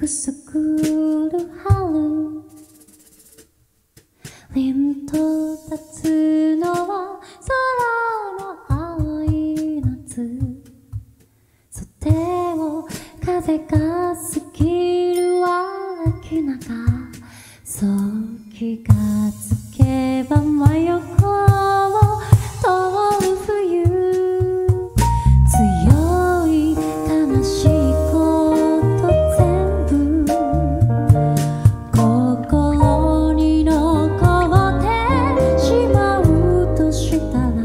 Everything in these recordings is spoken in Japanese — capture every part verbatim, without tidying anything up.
くすぐる春、凛と立つのは空の青い夏、袖を風が過ぎる秋中、そう気がつけば真横を通る冬、強い悲しいこと全部心に残ってしまうとしたら、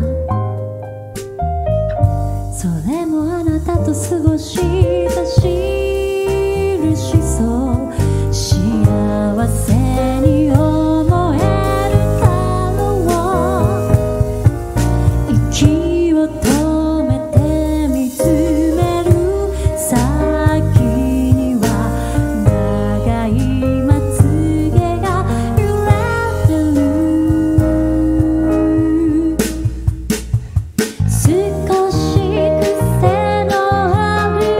それもあなたと過ごした印、そう幸せに思えるだろう。息を止めて見つめる先には長いまつげが揺れてる。少し癖のある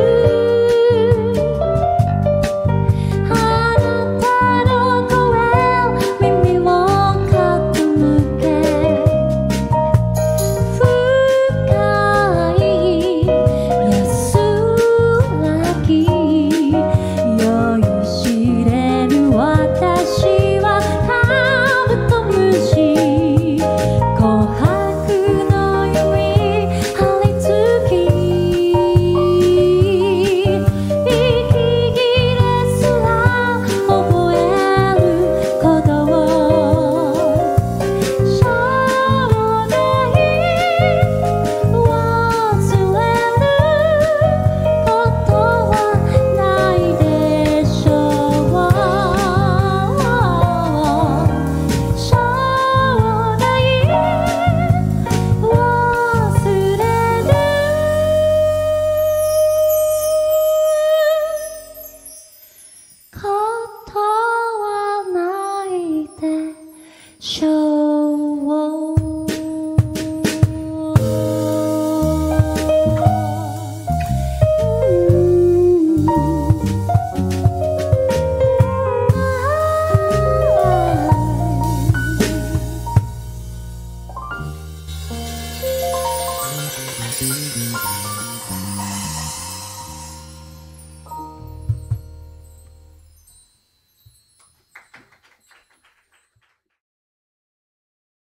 あなたの声、耳を傾け、深い安らぎ酔いしれる私はカブトムシ、琥珀の指張り付き、息切れすら覚えることを、将来忘れることはないでしょう。将来忘れることはないでしょう。うん